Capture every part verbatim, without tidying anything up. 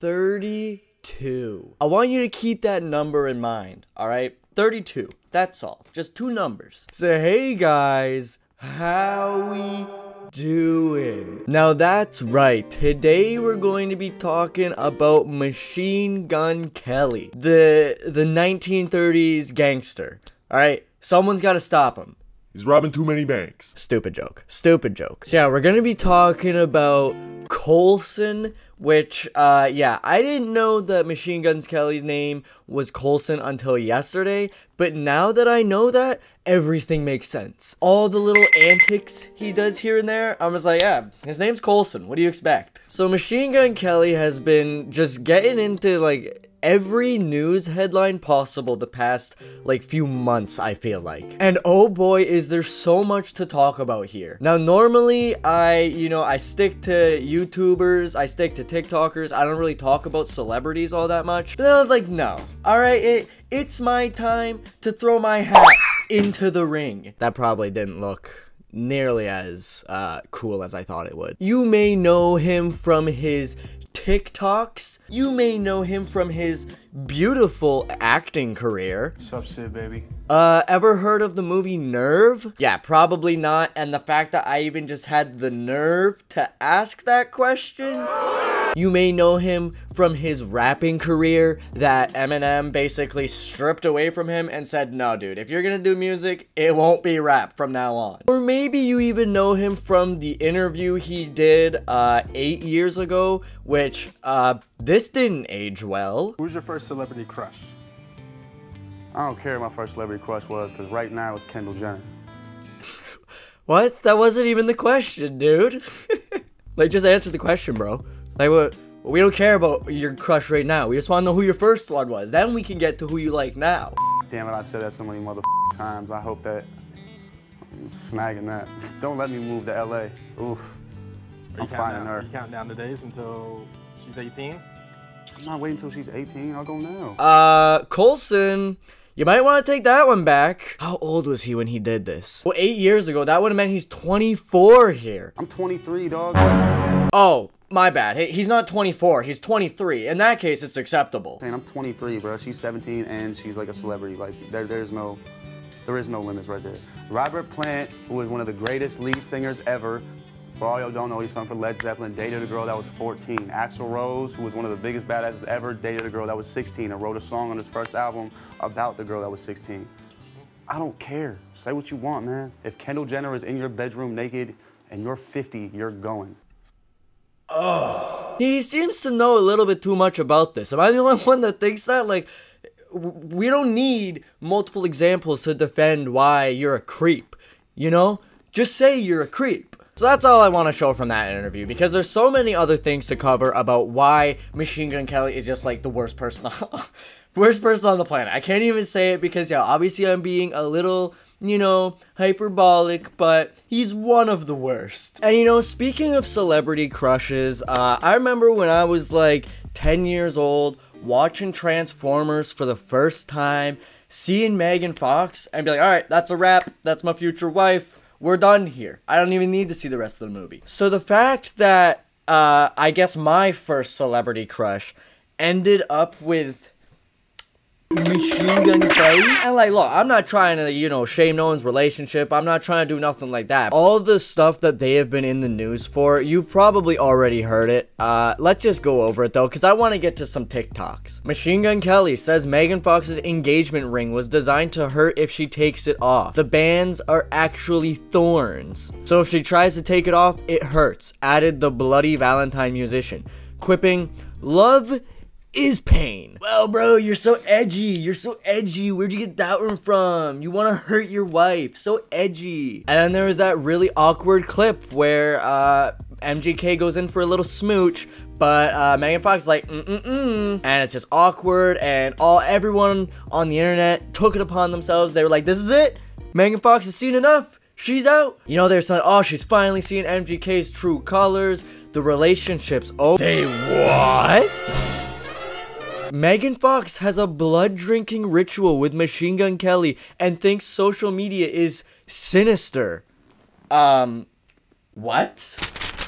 thirty-two. I want you to keep that number in mind, alright? thirty-two. That's all. Just two numbers. So, hey guys, how we doing? Now that's right. Today we're going to be talking about Machine Gun Kelly, the the nineteen thirties gangster. Alright? Someone's got to stop him. He's robbing too many banks. Stupid joke. Stupid joke. So yeah, we're gonna be talking about Colson, which, uh, yeah, I didn't know that Machine Gun Kelly's name was Colson until yesterday, but now that I know that, everything makes sense. All the little antics he does here and there, I'm just like, yeah, his name's Colson. What do you expect? So Machine Gun Kelly has been just getting into, like, every news headline possible the past, like, few months, I feel like. And oh boy, is there so much to talk about here. Now, normally, I, you know, I stick to YouTubers, I stick to TikTokers, I don't really talk about celebrities all that much. But I was like, no. Alright, it, it's my time to throw my hat into the ring. That probably didn't look nearly as, uh, cool as I thought it would. You may know him from his TikToks. You may know him from his beautiful acting career. What's up, Sid, baby? Uh, ever heard of the movie Nerve? Yeah, probably not. And the fact that I even just had the nerve to ask that question. You may know him from his rapping career that Eminem basically stripped away from him and said, no, dude, if you're gonna do music, it won't be rap from now on. Or maybe you even know him from the interview he did uh, eight years ago, which, uh, this didn't age well. Who's your first celebrity crush? I don't care what my first celebrity crush was, because right now it's Kendall Jenner. What? That wasn't even the question, dude. Like, just answer the question, bro. Like, what? We don't care about your crush right now. We just want to know who your first one was. Then we can get to who you like now. Damn it, I've said that so many mother times. I hope that I'm snagging that. Don't let me move to L A. Oof. I'm finding her. You counting down the days until she's eighteen? I'm not waiting until she's eighteen. I'll go now. Uh, Colson, you might want to take that one back. How old was he when he did this? Well, eight years ago. That would have meant he's twenty-four here. I'm twenty-three, dog. Oh. My bad. He, he's not twenty-four. He's twenty-three. In that case, it's acceptable. Man, I'm twenty-three, bro. She's seventeen, and she's like a celebrity. Like, there, there's no, there is no limits right there. Robert Plant, who is one of the greatest lead singers ever, for all y'all don't know, he sung for Led Zeppelin, dated a girl that was fourteen. Axl Rose, who was one of the biggest badasses ever, dated a girl that was sixteen and wrote a song on his first album about the girl that was sixteen. I don't care. Say what you want, man. If Kendall Jenner is in your bedroom naked and you're fifty, you're going. Oh. He seems to know a little bit too much about this. Am I the only one that thinks that? Like, we don't need multiple examples to defend why you're a creep, you know? Just say you're a creep. So that's all I want to show from that interview, because there's so many other things to cover about why Machine Gun Kelly is just like the worst person on, worst person on the planet. I can't even say it because, yeah, obviously I'm being a little, you know, hyperbolic, but he's one of the worst. And, you know, speaking of celebrity crushes, uh, I remember when I was like ten years old, watching Transformers for the first time, seeing Megan Fox, and be like, alright, that's a wrap, that's my future wife, we're done here. I don't even need to see the rest of the movie. So the fact that, uh, I guess my first celebrity crush ended up with Machine Gun Kelly. And like, look, I'm not trying to, you know, shame no one's relationship. I'm not trying to do nothing like that. All the stuff that they have been in the news for, you've probably already heard it. Uh, let's just go over it though, because I want to get to some TikToks. Machine Gun Kelly says Megan Fox's engagement ring was designed to hurt if she takes it off. The bands are actually thorns, so if she tries to take it off, it hurts, added the Bloody Valentine musician, quipping, love is pain. Well, bro, you're so edgy. You're so edgy. Where'd you get that one from? You want to hurt your wife. So edgy. And then there was that really awkward clip where uh, M G K goes in for a little smooch, but uh, Megan Fox is like, mm-mm-mm. And it's just awkward, and all everyone on the internet took it upon themselves. They were like, this is it? Megan Fox has seen enough. She's out. You know, they're saying, oh, she's finally seeing M G K's true colors. The relationship's over. They what? Megan Fox has a blood-drinking ritual with Machine Gun Kelly and thinks social media is sinister. Um, what?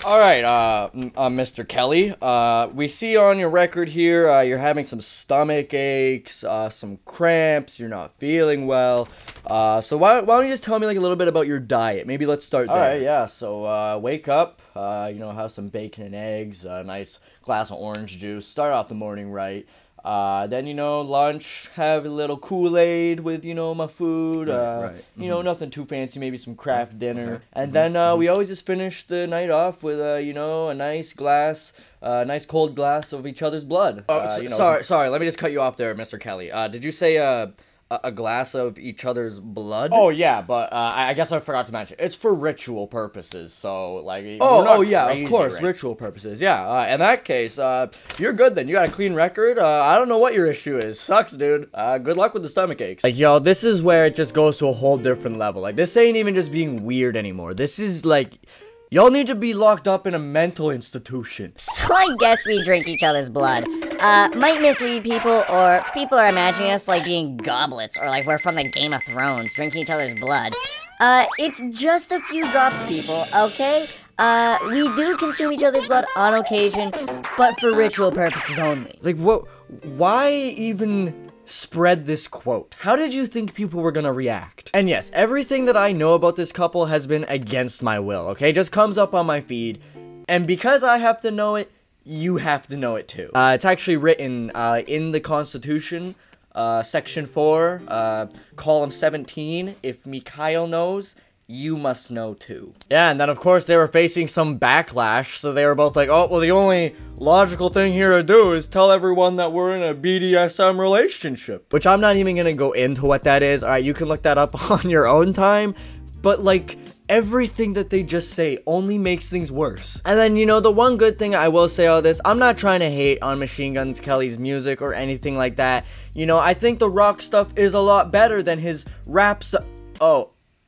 All right, uh, uh, Mister Kelly, uh, we see on your record here, uh, you're having some stomach aches, uh, some cramps, you're not feeling well, uh, so why, why don't you just tell me, like, a little bit about your diet? Maybe let's start there. All right, yeah, so, uh, wake up, uh, you know, have some bacon and eggs, a nice glass of orange juice, start off the morning right. Uh, then, you know, lunch, have a little Kool-Aid with, you know, my food, uh, right, right. you know, nothing too fancy, maybe some Kraft dinner, Okay. and Mm-hmm. then, uh, we always just finish the night off with, uh, you know, a nice glass, a uh, nice cold glass of each other's blood. Oh, uh, you know, sorry, sorry, let me just cut you off there, Mister Kelly. Uh, did you say, uh, a glass of each other's blood? Oh, yeah, but, uh, I guess I forgot to mention, it's for ritual purposes, so, like, oh, oh yeah, of course, right? Ritual purposes, yeah, uh, in that case, uh, you're good then, you got a clean record, uh, I don't know what your issue is, sucks, dude, uh, good luck with the stomach aches. Like, yo, this is where it just goes to a whole different level, like, this ain't even just being weird anymore, this is, like, y'all need to be locked up in a mental institution. So I guess we drink each other's blood. Uh, might mislead people, or people are imagining us like being goblets, or like we're from the Game of Thrones, drinking each other's blood. Uh, it's just a few drops, people, okay? Uh, we do consume each other's blood on occasion, but for ritual purposes only. Like, what? Why even spread this quote? How did you think people were gonna react? And yes, everything that I know about this couple has been against my will, okay? Just comes up on my feed, and because I have to know it, you have to know it too. Uh, it's actually written uh, in the Constitution, uh, Section four, uh, column seventeen, if Meekial knows, you must know too. Yeah, and then of course they were facing some backlash, so they were both like, oh, well, the only logical thing here to do is tell everyone that we're in a B D S M relationship. Which I'm not even gonna go into what that is, alright, you can look that up on your own time, but like, everything that they just say only makes things worse. And then, you know, the one good thing I will say all this, I'm not trying to hate on Machine Gun Kelly's music or anything like that. You know, I think the rock stuff is a lot better than his rap stuff. Oh,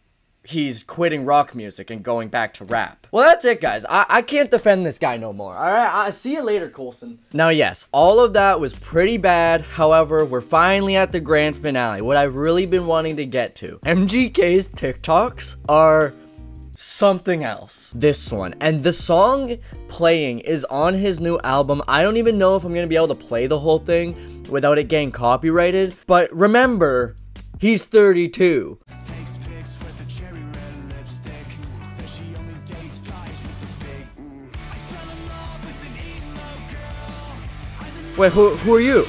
he's quitting rock music and going back to rap. Well, that's it, guys. I, I can't defend this guy no more. Alright, I'll see you later, Coulson. Now, yes, all of that was pretty bad. However, we're finally at the grand finale, what I've really been wanting to get to. M G K's TikToks are something else. This one. And the song playing is on his new album. I don't even know if I'm gonna be able to play the whole thing without it getting copyrighted. But remember, he's thirty-two. Wait, who, who are you?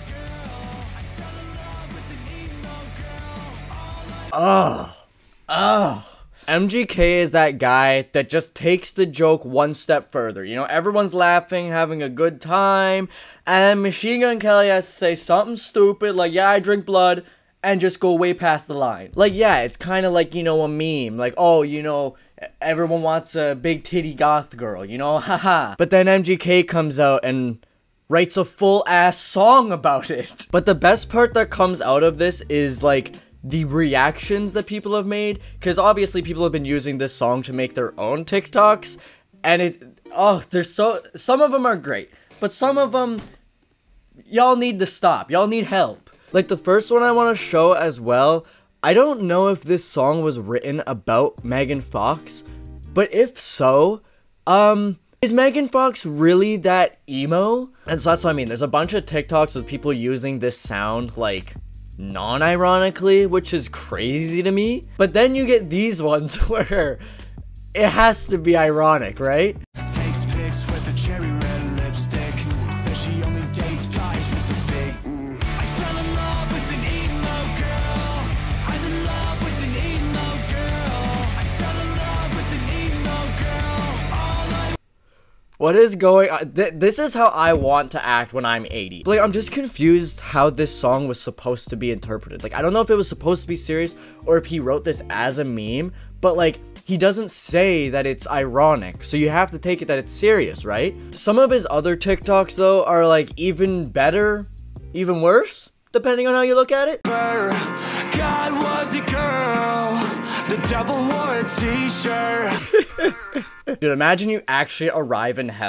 Oh. Oh. M G K is that guy that just takes the joke one step further. You know, everyone's laughing, having a good time, and then Machine Gun Kelly has to say something stupid like, yeah, I drink blood, and just go way past the line. Like, yeah, it's kind of like, you know, a meme. Like, oh, you know, everyone wants a big titty goth girl, you know, haha. But then M G K comes out and writes a full-ass song about it. But the best part that comes out of this is, like, the reactions that people have made, because obviously people have been using this song to make their own TikToks, and it, oh, they're so, some of them are great, but some of them, y'all need to stop, y'all need help. Like, the first one I want to show as well, I don't know if this song was written about Megan Fox, but if so, um, is Megan Fox really that emo? And so that's what I mean, there's a bunch of TikToks with people using this sound, like, non-ironically, which is crazy to me. But then you get these ones where it has to be ironic, right? Takes pics with the cherry red lipstick. Says she only dates guys with the big mm. I fell in love with an emo girl. I'm in love with an emo girl. I fell in love with an emo girl. All I What is going on? Th this is how I want to act when I'm eighty. Like, I'm just confused how this song was supposed to be interpreted. Like, I don't know if it was supposed to be serious or if he wrote this as a meme, but like, he doesn't say that it's ironic, so you have to take it that it's serious, right? Some of his other TikToks, though, are like even better, even worse, depending on how you look at it. God was a girl. The devil wore a t-shirt. Dude, imagine you actually arrive in hell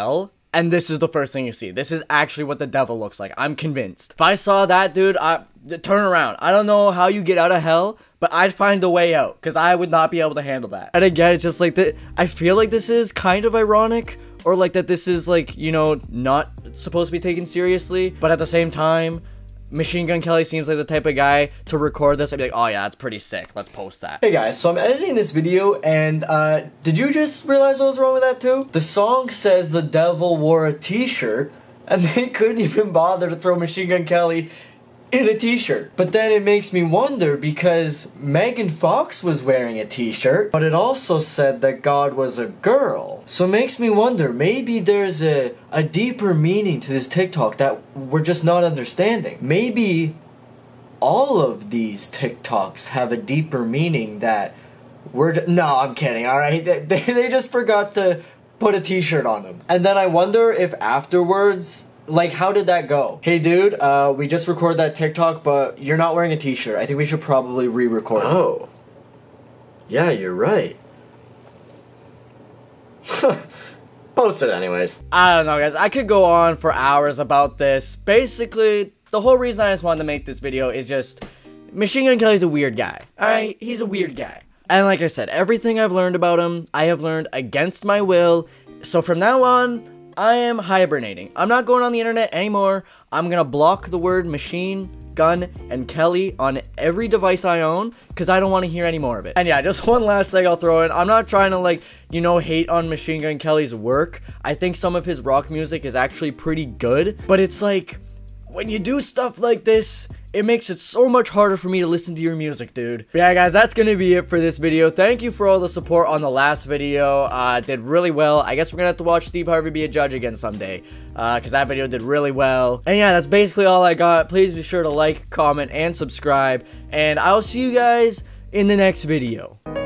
and this is the first thing you see. This is actually what the devil looks like. I'm convinced. If I saw that, dude, I turn around. I don't know how you get out of hell, but I'd find a way out, because I would not be able to handle that. And again, it's just like that. I feel like this is kind of ironic, or like that this is like, you know, not supposed to be taken seriously, but at the same time, Machine Gun Kelly seems like the type of guy to record this and be like, oh yeah, that's pretty sick, let's post that. Hey guys, so I'm editing this video, and uh, did you just realize what was wrong with that too? The song says the devil wore a t-shirt, and they couldn't even bother to throw Machine Gun Kelly in a t-shirt. But then it makes me wonder, because Megan Fox was wearing a t-shirt, but it also said that God was a girl. So it makes me wonder, maybe there's a, a deeper meaning to this TikTok that we're just not understanding. Maybe all of these TikToks have a deeper meaning that we're ju- no, I'm kidding, alright? They, they, they just forgot to put a t-shirt on them. And then I wonder if afterwards, like, how did that go? Hey dude, uh, we just recorded that TikTok, but you're not wearing a t-shirt. I think we should probably re-record it. Oh. Yeah, you're right. Post it anyways. I don't know, guys. I could go on for hours about this. Basically, the whole reason I just wanted to make this video is just, Machine Gun Kelly's a weird guy. Alright? He's a weird guy. And like I said, everything I've learned about him, I have learned against my will. So from now on, I am hibernating. I'm not going on the internet anymore. I'm gonna block the word Machine Gun and Kelly on every device I own, because I don't want to hear any more of it. And yeah, just one last thing I'll throw in. I'm not trying to, like, you know, hate on Machine Gun Kelly's work. I think some of his rock music is actually pretty good, but it's like, when you do stuff like this, it makes it so much harder for me to listen to your music, dude. But yeah, guys, that's gonna be it for this video. Thank you for all the support on the last video. Uh, did really well. I guess we're gonna have to watch Steve Harvey be a judge again someday, uh, because that video did really well. And yeah, that's basically all I got. Please be sure to like, comment, and subscribe, and I'll see you guys in the next video.